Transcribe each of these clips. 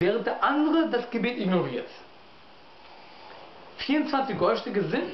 während der andere das Gebet ignoriert. 24 Goldstücke sind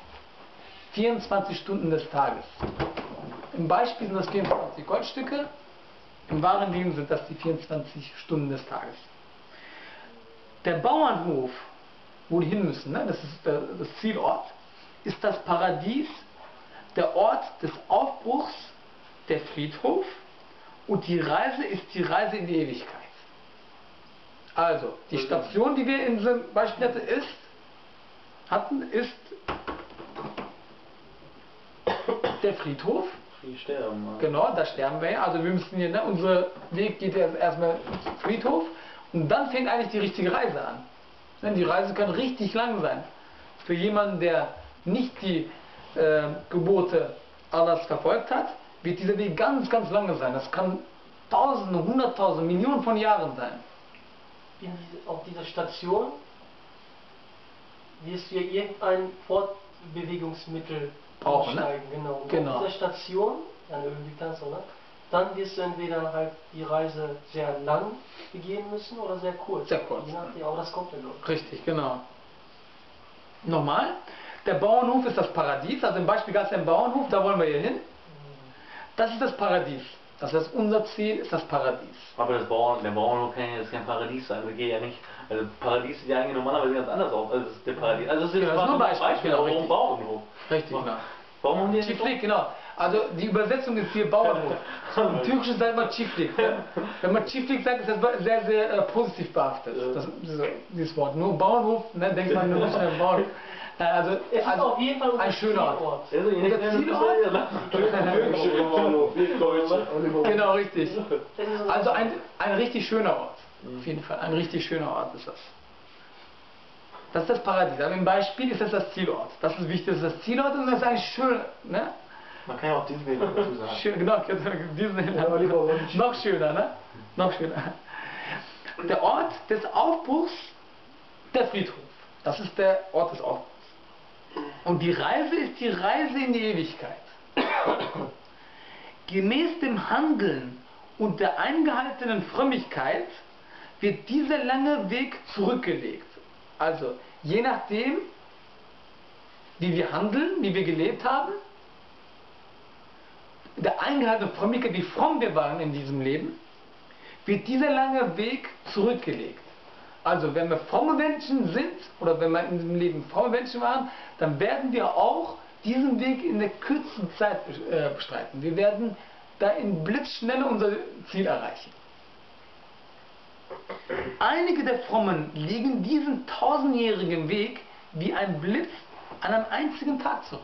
24 Stunden des Tages. Im Beispiel sind das 24 Goldstücke, im wahren Leben sind das die 24 Stunden des Tages. Der Bauernhof, wo die hin müssen, ne, das ist das Zielort, ist das Paradies, der Ort des Aufbruchs, der Friedhof, und die Reise ist die Reise in die Ewigkeit. Also, die Station, die wir in diesem Beispiel hatten, ist der Friedhof. Die sterben. Genau, da sterben wir ja. Also wir müssen hier, ne, unser Weg geht ja erstmal zum Friedhof und dann fängt eigentlich die richtige Reise an. Ne, die Reise kann richtig lang sein. Für jemanden, der nicht die Gebote Allahs verfolgt hat, wird dieser Weg ganz, ganz lange sein. Das kann Tausende, Hunderttausende, Millionen von Jahren sein. Auf dieser Station wirst du ja irgendein Fortbewegungsmittel brauchen, ne? Genau. Und Genau. auf dieser Station, dann wirst du entweder halt die Reise sehr lang begehen müssen oder sehr kurz. Sehr kurz. Je nachdem, aber das kommt ja noch. Richtig, genau. Nochmal, der Bauernhof ist das Paradies, also im Beispiel gab es einen Bauernhof, da wollen wir hier hin. Das ist das Paradies. Das heißt, unser Ziel ist das Paradies. Aber der Bauernhof kann ja jetzt kein Paradies sein, das geht ja nicht. Also Paradies sieht ja eigentlich normalerweise ganz anders aus als der Paradies. Also es ist genau, nur ein Beispiel, auch ein Bauernhof. Richtig, genau. Warum haben die Çiftlik, genau. Also die Übersetzung ist hier Bauernhof. Im Türkischen sagt man Çiftlik. Wenn man Çiftlik sagt, ist das sehr, sehr positiv behaftet. Dieses Wort. Nur Bauernhof, ne, denkt man nur nicht an den Bauernhof. Also, es ist auf jeden Fall ein schöner Ort. Unser Zielort? Genau, richtig. Also ein richtig schöner Ort. Auf jeden Fall, ein richtig schöner Ort ist das. Das ist das Paradies. Aber im Beispiel ist das Zielort. Das ist wichtig, das ist das Zielort und das ist eigentlich schön. Ne? Man kann ja auch diesen Weg dazu sagen. Schön, genau, noch schöner, ne? Noch schöner. Der Ort des Aufbruchs, der Friedhof. Das ist der Ort des Aufbruchs. Und die Reise ist die Reise in die Ewigkeit. Gemäß dem Handeln und der eingehaltenen Frömmigkeit wird dieser lange Weg zurückgelegt. Also, je nachdem, wie wir handeln, wie wir gelebt haben, der eingehaltene Frömmigkeit, wie fromm wir waren in diesem Leben, wird dieser lange Weg zurückgelegt. Also, wenn wir fromme Menschen sind, oder wenn wir in diesem Leben fromme Menschen waren, dann werden wir auch diesen Weg in der kürzesten Zeit bestreiten. Wir werden da in Blitzschnelle unser Ziel erreichen. Einige der Frommen legen diesen tausendjährigen Weg wie ein Blitz an einem einzigen Tag zurück.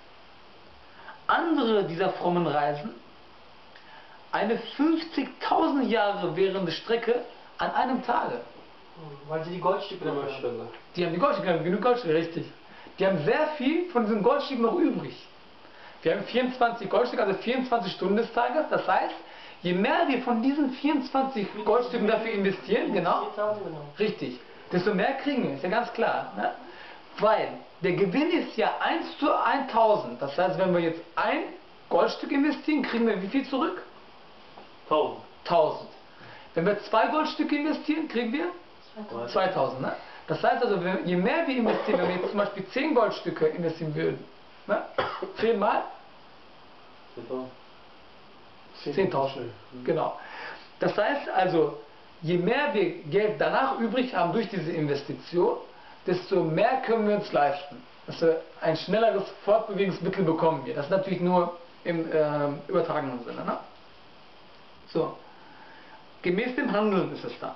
Andere dieser frommen Reisen eine 50.000 Jahre währende Strecke an einem Tage. Weil sie die Goldstücke haben. Die haben die Goldstücke, genug Goldstücke, richtig. Die haben sehr viel von diesen Goldstücken noch übrig. Wir haben 24 Goldstücke, also 24 Stunden des Tages. Das heißt, je mehr wir von diesen 24 Goldstücken dafür investieren, genau, richtig, desto mehr kriegen wir, ist ja ganz klar. Ne? Weil der Gewinn ist ja 1 zu 1000. Das heißt, wenn wir jetzt ein Goldstück investieren, kriegen wir wie viel zurück? 1000. 1000. Wenn wir 2 Goldstücke investieren, kriegen wir 2000. Ne? Das heißt also, je mehr wir investieren, wenn wir jetzt zum Beispiel 10 Goldstücke investieren würden, ne? 10 mal 10.000. Genau. Das heißt also, je mehr wir Geld danach übrig haben durch diese Investition, desto mehr können wir uns leisten. Also ein schnelleres Fortbewegungsmittel bekommen wir. Das ist natürlich nur im übertragenen Sinne. Ne? So. Gemäß dem Handeln ist es da.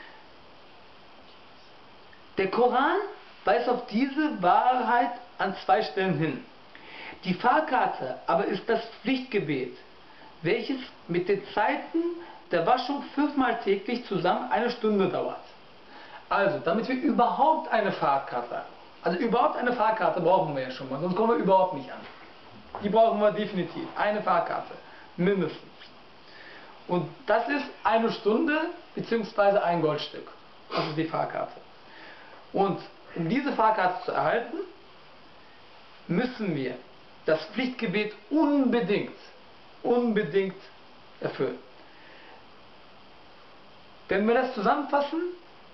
Der Koran weist auf diese Wahrheit an 2 Stellen hin. Die Fahrkarte aber ist das Pflichtgebet, welches mit den Zeiten der Waschung 5-mal täglich zusammen 1 Stunde dauert. Also, damit wir überhaupt eine Fahrkarte haben, also überhaupt eine Fahrkarte brauchen wir ja schon mal, sonst kommen wir überhaupt nicht an. Die brauchen wir definitiv, eine Fahrkarte, mindestens. Und das ist 1 Stunde bzw. ein Goldstück. Das ist die Fahrkarte. Und um diese Fahrkarte zu erhalten, müssen wir das Pflichtgebet unbedingt erfüllen. Wenn wir das zusammenfassen,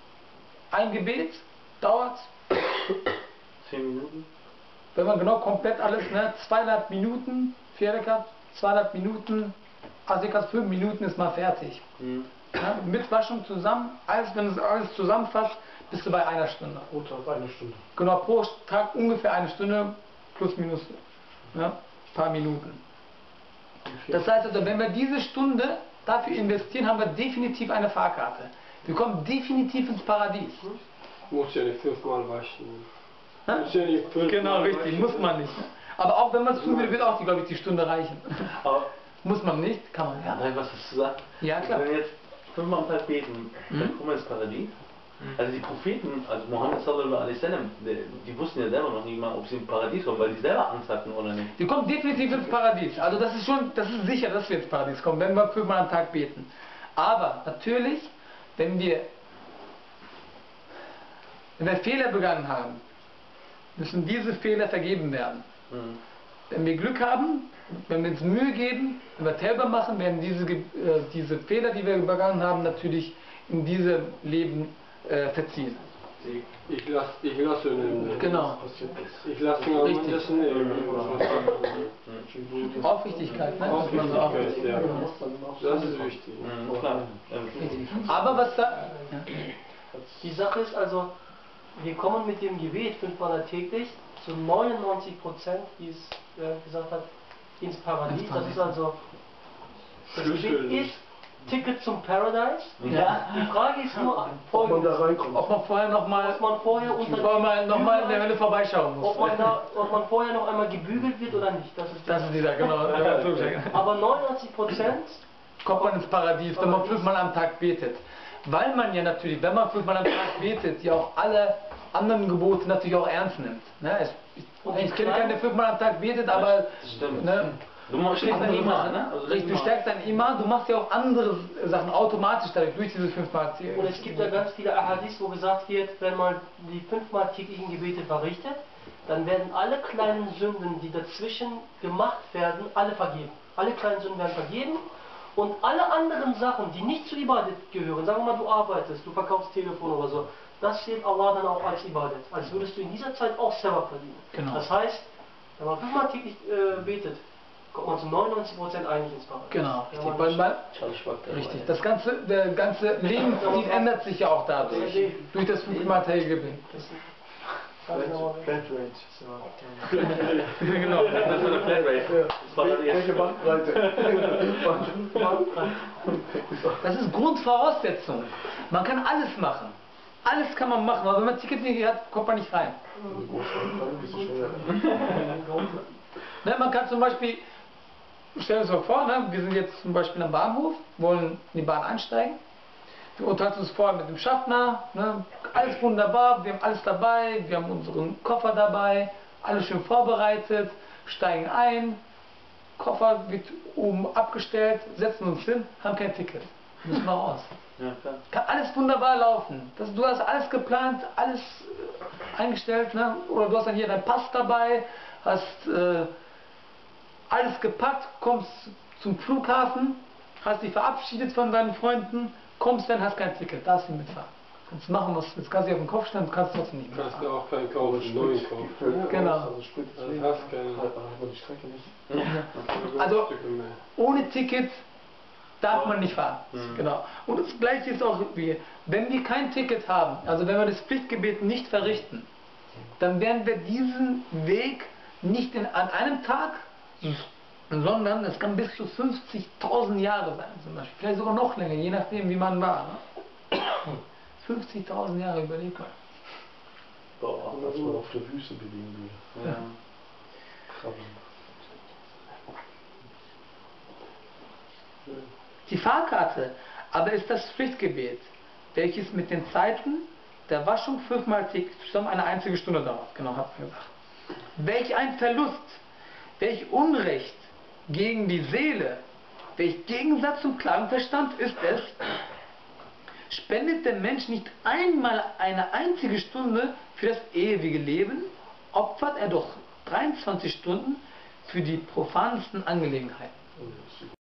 ein Gebet dauert 10 Minuten. Wenn man genau komplett alles, ne, 2,5 Minuten, 2,5 Minuten, also 5 Minuten ist mal fertig. Mhm. Ja, mit Waschung zusammen, wenn es alles zusammenfasst, bist du bei 1 Stunde. Pro Tag 1 Stunde. Genau, pro Tag ungefähr 1 Stunde, plus minus, ja, ein paar Minuten. Das heißt also, wenn wir diese Stunde dafür investieren, haben wir definitiv eine Fahrkarte. Wir kommen definitiv ins Paradies. Muss ja nicht 5-mal waschen. Ja? Muss ja nicht 5-mal Genau, richtig, waschen. muss man nicht. Aber auch wenn man es tun würde, wird auch, glaube ich, die Stunde reichen. Aber Muss man nicht, kann man, ja. darf ich was dazu sagen? Ja, klar. Wenn wir jetzt 5-mal am Tag beten, dann Mhm. kommen wir ins Paradies. Also die Propheten, also Mohammed sallallahu alaihi wasallam, die wussten ja selber noch nicht mal, ob sie im Paradies kommen, weil die selber Angst hatten oder nicht. Wir kommen definitiv ins Paradies. Also das ist sicher, dass wir ins Paradies kommen, wenn wir 5-mal am Tag beten. Aber natürlich, wenn wir Fehler begangen haben, müssen diese Fehler vergeben werden. Mhm. Wenn wir Glück haben, wenn wir uns Mühe geben, wenn wir Tauber machen, werden diese Fehler, die wir begangen haben, natürlich in diesem Leben verziehen. Ich lasse ihn. Genau. Ich lasse ihn Richtig. das nehmen. Aufrichtigkeit, ne? Dass man so aufrichtig. Ja. Das ist wichtig. Mhm, klar. Richtig. Aber was da... Ja. Die Sache ist also, wir kommen mit dem Gebet 5-mal täglich zu 99%, wie es gesagt hat, ins Paradies. Das ist also, das Schlüssel. Gebet ist Ticket zum Paradise. Ja. Die Frage ist nur Ob man da folgendes, reinkommt. Ob man vorher ob man vorher unter noch mal in der Hölle vorbeischauen muss. ob man vorher noch einmal gebügelt wird oder nicht. Das ist die Das ist dieser, genau. Aber 99% Kommt man ins Paradies, wenn man 5-mal am Tag betet. Weil man ja natürlich, wenn man 5-mal am Tag betet, ja auch alle anderen Gebote natürlich auch ernst nimmt. Ne? Ich kenne keine 5-mal am Tag betet, aber Das stimmt. ne, Du stärkst dein Iman, ne? Also richtig, du stärkst dein Iman, du machst ja auch andere Sachen automatisch dadurch, durch diese 5-mal. Und es gibt ja ganz viele Ahadith, wo gesagt wird, wenn man die 5-mal täglichen Gebete verrichtet, dann werden alle kleinen Sünden, die dazwischen gemacht werden, alle vergeben. Alle kleinen Sünden werden vergeben und alle anderen Sachen, die nicht zu Ibadet gehören, sagen wir mal, du arbeitest, du verkaufst Telefon oder so, das steht Allah dann auch als Ibadet. Als würdest du in dieser Zeit auch selber verdienen. Genau. Das heißt, wenn man 5-mal täglich betet, kommt man zu 99% eigentlich ins Paradies. Genau, Wenn richtig. man Richtig. Der ganze Lebensstil ändert sich ja auch dadurch. Durch das 5-mal-tägige Gebet. Flatrate. Genau. Das ist eine Flatrate. Das war Welche Bandbreite? Das ist Grundvoraussetzung. Man kann alles machen. Alles kann man machen, aber wenn man ein Ticket nicht hat, kommt man nicht rein. Ne, man kann zum Beispiel, stell uns mal vor, ne, wir sind jetzt zum Beispiel am Bahnhof, wollen in die Bahn einsteigen. Wir unterhalten uns vorher mit dem Schaffner, ne, alles wunderbar, wir haben alles dabei, wir haben unseren Koffer dabei, alles schön vorbereitet, steigen ein, Koffer wird oben abgestellt, setzen uns hin, haben kein Ticket, müssen wir raus. Ja, klar. Kann alles wunderbar laufen. Du hast alles geplant, alles eingestellt, ne? Oder du hast dann hier deinen Pass dabei, hast alles gepackt, kommst zum Flughafen, hast dich verabschiedet von deinen Freunden, kommst dann, hast kein Ticket, darfst nicht mitfahren. Kannst machen, was jetzt kannst du auf den Kopf stellen, kannst trotzdem nicht Kannst du mitfahren. auch keinen kaufen, neuen kaufen. Genau. Also hast keinen. die Strecke nicht. Also Stücke mehr. ohne Ticket darf man nicht fahren. Mhm. Genau. Und das gleiche ist auch wie, wenn wir kein Ticket haben, also wenn wir das Pflichtgebet nicht verrichten, dann werden wir diesen Weg nicht an einem Tag, sondern es kann bis zu 50.000 Jahre sein zum Beispiel. Vielleicht sogar noch länger, je nachdem wie man war. Ne? 50.000 Jahre überlegt man. Boah. Als man auf der Wüste bewegen würde. Ja. Krabbeln. Die Fahrkarte aber ist das Pflichtgebet, welches mit den Zeiten der Waschung 5-mal täglich zusammen eine einzige Stunde dauert. Genau, hat man gesagt. Welch ein Verlust, welch Unrecht gegen die Seele, welch Gegensatz zum klaren Verstand ist es, spendet der Mensch nicht einmal eine einzige Stunde für das ewige Leben, opfert er doch 23 Stunden für die profansten Angelegenheiten.